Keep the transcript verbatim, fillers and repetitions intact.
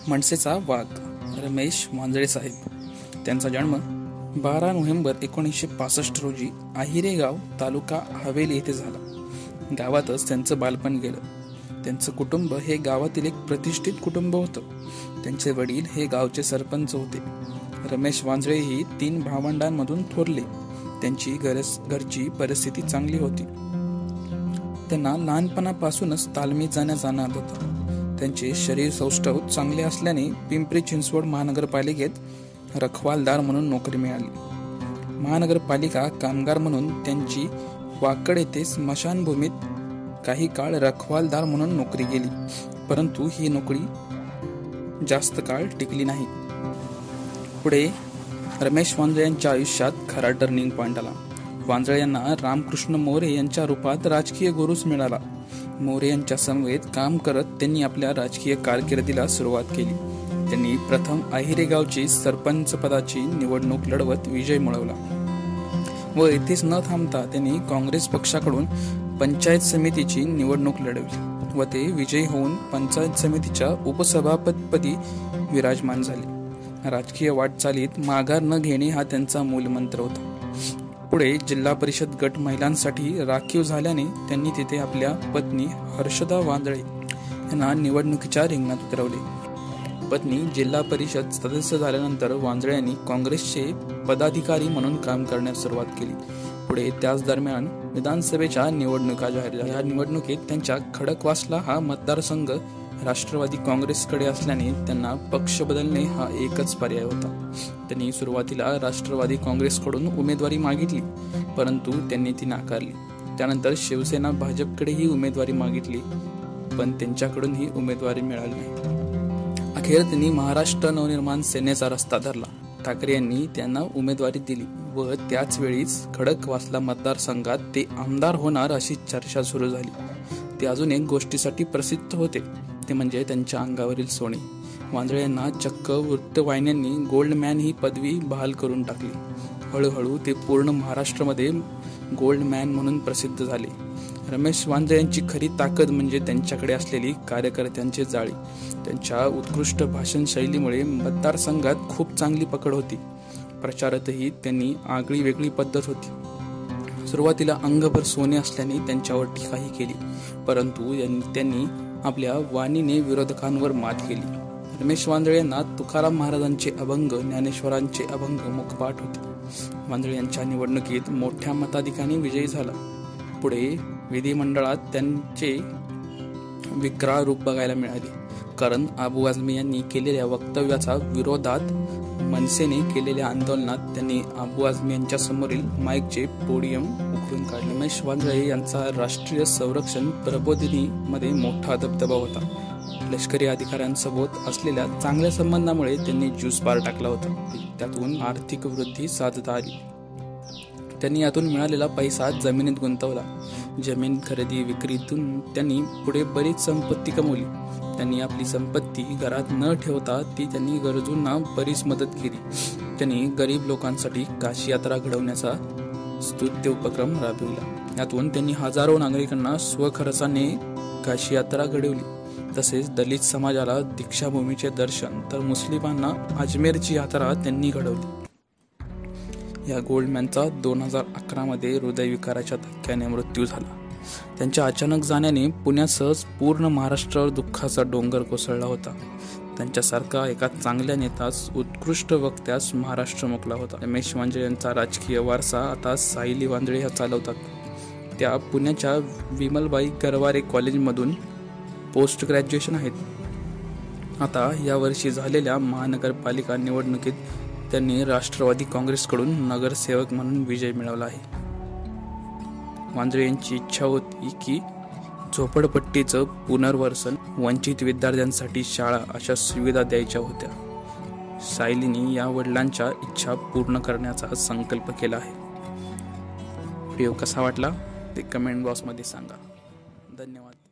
मनसेचा वाघ रमेश वांजळे साहेब। त्यांचा जन्म बारा नोव्हेंबर एकोणीसशे पासष्ट रोजी आहिरे गाव तालुका हवेली येथे झाला। गावातच त्यांचं बालपण गेलं। त्यांचं कुटुंब हे गावातील एक प्रतिष्ठित कुटुंब होतं। त्यांचे वडील हे गावचे सरपंच होते। रमेश वांजळे ही तीन भावंडांमधून थोरले। त्यांची गरज घरची परिस्थिती चांगली होती। त्यांना लहानपणापासूनच तालमीत जाण्याचा नाद होता। त्यांचे शरीर सौष्ठव चांगले असल्याने पिंपरी चिंचवड महानगरपालिकेत रखवालदार म्हणून नोकरी मिळाली। महानगरपालिका कामगार म्हणून त्यांची वाकड येथे स्मशानभूमीत काही काळ रखवालदार म्हणून नोकरी केली, परंतु ही नोकरी जास्त काळ टिकली नाही। पुढे रमेश वांजळे यांच्या आयुष्यात खरा टर्निंग पॉइंट आला। वांजळे यांना रामकृष्ण मोरे यांच्या रूपात राजकीय गुरुच मिळाला। मोरे यांच्या समवेत काम करत त्यांनी आपल्या राजकीय कारकिर्दीला सुरुवात केली। त्यांनी प्रथम आहिरे गावची सरपंच पदाची निवडणूक लढवत विजय मिळवला व येथेच न थांबता त्यांनी काँग्रेस पक्षाकडून पंचायत समितीची निवडणूक लढवली व ते विजयी होऊन पंचायत समितीच्या उपसभापतीपदी विराजमान झाले। राजकीय वाटचालीत माघार न घेणे हा त्यांचा मूलमंत्र होता। पुढे जिल्हा परिषद गट महिलांसाठी राखीव झाल्याने त्यांनी तिथे आपल्या पत्नी हर्षदा वांजळे यांना निवडणुकीच्या रिंगणात उतरवले। पत्नी जिल्हा परिषद सदस्य झाल्यानंतर वांजळे यांनी काँग्रेसचे पदाधिकारी म्हणून काम करण्यास सुरुवात केली। पुढे त्याच दरम्यान विधानसभेच्या निवडणुका जाहीर झाल्या। या निवडणुकीत त्यांच्या खडकवासला हा मतदारसंघ राष्ट्रवादी काँग्रेसकडे असल्याने त्यांना पक्ष बदलणे हा एकच पर्याय होता। त्यांनी सुरुवातीला राष्ट्रवादी काँग्रेसकडून उमेदवारी मागितली, परंतु त्यांनी ती नाकारली। त्यानंतर शिवसेना भाजपकडेही उमेदवारी मागितली, पण त्यांच्याकडून ही उमेदवारी मिळाली नाही। अखेर त्यांनी महाराष्ट्र नवनिर्माण सेनेचा रस्ता धरला। ठाकरे यांनी त्यांना उमेदवारी दिली व त्याच वेळीच खडकवासला मतदारसंघात ते आमदार होणार अशी चर्चा सुरू झाली। ते अजून एक गोष्टीसाठी प्रसिद्ध होते, ते म्हणजे त्यांच्या अंगावरील सोने। वांजळे यांना चक्क वृत्तवाहिन्यांनी गोल्ड मॅन ही पदवी बहाल करून टाकली। हळूहळू ते पूर्ण महाराष्ट्रामध्ये गोल्ड मॅन म्हणून प्रसिद्ध झाले। रमेश वांजळे यांची खरी ताकद म्हणजे त्यांच्याकडे असलेली कार्यकर्त्यांची जाळी। त्यांच्या उत्कृष्ट भाषण शैलीमुळे मतदारसंघात खूप चांगली पकड होती। प्रचारातही त्यांनी आगळी वेगळी पद्धत होती। सुरुवातीला अंगभर सोने असल्याने त्यांच्यावर टीकाही केली, परंतु त्यांनी आपल्या वाणीने विरोधकांवर मात केली। रमेश वांजळे यांना तुकाराम महाराजांचे अभंग, ज्ञानेश्वरांचे अभंग मुखपाठ होते। वांजळे यांच्या निवडणुकीत मोठ्या मताधिक्याने विजयी झाला। पुढे विधिमंडळात त्यांचे विक्राळ रूप बघायला मिळाले, कारण अबू आझमी यांनी केलेल्या वक्तव्याचा विरोधात मनसेने केलेल्या आंदोलनात त्यांनी अबू आझमी यांच्या समोरील माईकचे पोडियम उखडून काढले। रमेश वांजळे यांचा राष्ट्रीय संरक्षण प्रबोधिनी मध्ये मोठा दबदबा होता। लष्करी अधिकाऱ्यांसोबत असलेल्या चांगल्या संबंधामुळे त्यांनी ज्यूस बार टाकला होता। त्यातून आर्थिक वृद्धी साधता आली। त्यांनी यातून मिळालेला पैसा जमिनीत गुंतवला। जमीन खरेदी विक्रीतून त्यांनी पुढे बरीच संपत्ती कमवली। त्यांनी आपली संपत्ती घरात न ठेवता ती त्यांनी गरजूंना बरीच मदत केली। त्यांनी गरीब लोकांसाठी काशी यात्रा घडवण्याचा स्तुत्य उपक्रम राबविला। यातून त्यांनी हजारो नागरिकांना स्वखर्चाने काशी यात्रा घडवली। तसेच दलित समाजाला दीक्षाभूमीचे दर्शन, तर मुस्लिमांना अजमेरची यात्रा त्यांनी घडवली। या गोल्डमॅनचा दोन हजार अकरा मध्ये हृदयविकाराच्या धक्क्याने मृत्यू झाला। त्यांच्या अचानक जाण्याने पुण्यासह पूर्ण महाराष्ट्रावर दुःखाचा डोंगर कोसळला होता। त्यांच्यासारखा एका चांगल्या नेतास, उत्कृष्ट वक्त्यास महाराष्ट्र मुकला होता। रमेश वांजळे यांचा राजकीय वारसा आता सायली वांजळे ह्या चालवतात। त्या पुण्याच्या विमलबाई गरवारे कॉलेजमधून पोस्ट ग्रॅज्युएशन आहेत। आता यावर्षी झालेल्या महानगरपालिका निवडणुकीत त्यांनी राष्ट्रवादी काँग्रेसकडून नगरसेवक म्हणून विजय मिळवला आहे। वांजळे यांची इच्छा होती की झोपडपट्टीचं पुनर्वसन, वंचित विद्यार्थ्यांसाठी शाळा अशा सुविधा द्यायच्या होत्या। सायलीनी या वडिलांच्या इच्छा पूर्ण करण्याचा संकल्प केला आहे। व्हिडिओ कसा वाटला ते कमेंट बॉक्समध्ये सांगा। धन्यवाद।